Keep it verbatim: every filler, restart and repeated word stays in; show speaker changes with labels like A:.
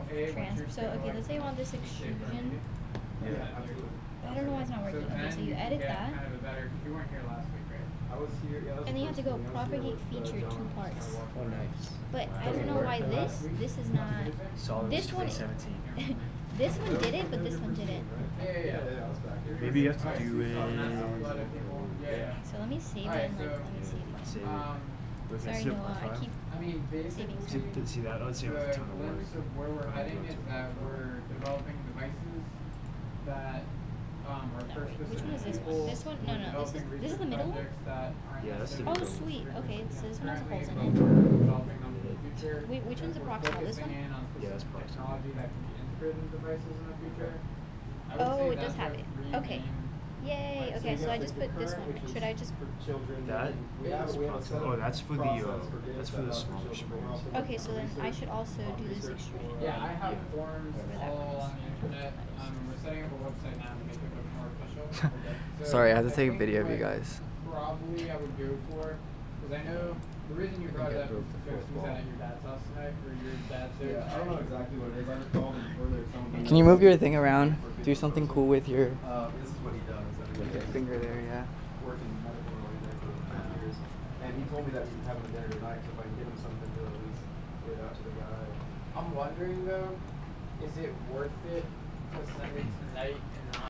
A: transfer. So okay, let's say you want this extrusion.
B: Yeah.
A: I don't know why it's not working. Okay, so you edit that.
C: Kind of a better, you weren't here last week, right?
B: I was here. Yeah,
A: And then you have to go propagate feature two parts.
D: Oh, nice.
A: But I don't know why this this is not.
D: Solid
A: This one.
D: seventeen.
A: This one did it, but this one didn't.
C: Yeah, yeah, yeah.
B: I was back here.
D: Maybe you have to do it.
C: Yeah.
A: So let me save it and like let me see.
D: Save it.
C: Um,
D: Look,
A: Sorry,
D: that's zip
A: Noah, I
D: file.
A: keep.
C: I mean, basically,
D: See, see that? Let's see
C: the
D: what's a ton of work.
C: glimpse of where we're heading is that we're developing devices that um, are
A: No,
C: for
A: wait, which
C: specific
A: one is this
C: people.
A: one? This one? No,
C: We're
A: no, this is
C: developing
A: this is the
C: research
A: middle one.
C: projects that aren't
D: Yeah, that's the
C: necessarily
A: Oh, sweet.
C: super
A: Okay, so this one has
C: currently,
A: holes in
C: but
A: it.
C: we're developing them in the future.
A: Wait, which one's
C: We're
A: approximal? This
C: focusing
A: one?
C: in on
D: Yeah, that's
C: specific
D: proximal.
C: technology that can be integrated in devices in the future. I would
A: Oh,
C: say
A: it does
C: that's
A: have
C: our
A: it.
C: three
A: Okay.
C: main-
A: Yay. Okay, so I just put this one. Should I just?
B: For children.
D: That?
B: We have, we have a set
D: Oh,
B: of
D: that's for the,
B: process
D: uh,
B: for getting
D: that's for
B: set
D: the
B: up
D: smaller
B: children. We're
D: sprays.
B: also working
A: Okay, so
B: on
A: then I
B: research-
A: should also
B: on
A: do this
B: research
A: extrusion.
B: for,
C: Yeah, I have
A: Yeah.
C: forms
A: Wherever that
C: all
A: goes.
C: on the internet. Um, we're setting up a website now to make it look more official. So
E: Sorry, I have to take a
C: think
E: video of you
C: what
E: guys.
C: Probably I would go for, because I know the reason you brought
B: I
C: it up
B: broke
C: is
B: the
C: because
B: fourth
C: you was
B: wall.
C: at your dad's house tonight, or your dad's there.
B: Yeah, I don't know exactly what it is. I just called him further. Someone
E: Can you move your thing around? Do something cool with your
B: Uh, this is what he does. I mean,
E: your
B: he's
E: finger there, yeah.
B: working medical related for ten years, and he told me that he's having a dinner tonight. So if I can give him something to at least get out to the guy.
C: I'm wondering though, is it worth it to send it tonight and not